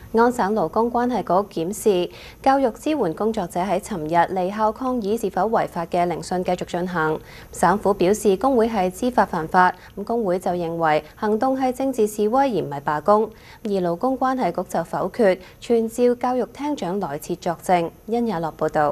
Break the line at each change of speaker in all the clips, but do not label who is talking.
安省勞工關係局檢視教育支援工作者喺尋日離校抗議是否違法嘅聆訊繼續進行。省府表示工會係知法犯法，工會就認為行動係政治示威而唔係罷工。而勞工關係局就否決傳召教育廳長來設作證。殷雅樂報導。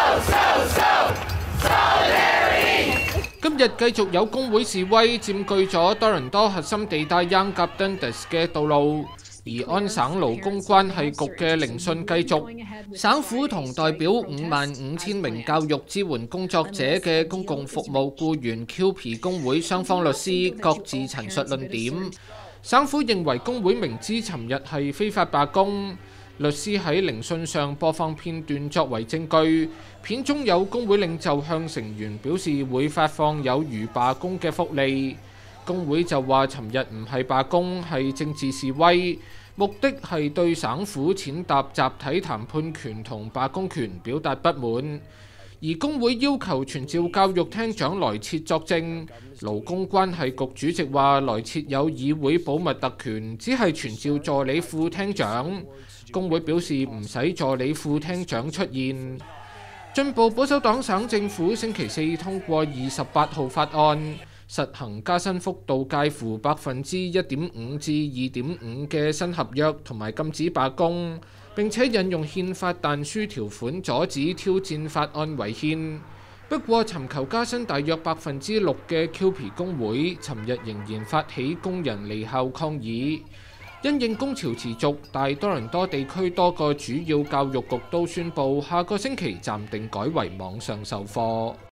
今日繼續有工會示威，佔據咗多倫多核心地帶 Yonge及 Dundas 嘅道路。而安省勞工關係局嘅聆訊繼續，省府同代表55,000名教育支援工作者嘅公共服務僱員 QP 工會雙方律師各自陳述論點。省府認為工會明知尋日係非法罷工，律師喺聆訊上播放片段作為證據，片中有工會領袖向成員表示會發放有如罷工嘅福利。工會就話尋日唔係罷工，係政治示威，目的係對省府踐踏集體談判權同罷工權表達不滿。而工會要求傳召教育廳長來設作證，勞工關係局主席話來設有議會保密特權，只係傳召助理副廳長。工會表示唔使助理副廳長出現。進步保守黨省政府星期四通過28號法案，實行加薪幅度介乎1.5%至2.5%嘅新合約，同埋禁止罷工，並且引用憲法但書條款阻止挑戰法案違憲。不過，尋求加薪大約6%嘅 QP 工會，尋日仍然發起工人離校抗議。因應工潮持續，大多倫多地區多個主要教育局都宣布下個星期暫定改為網上授課。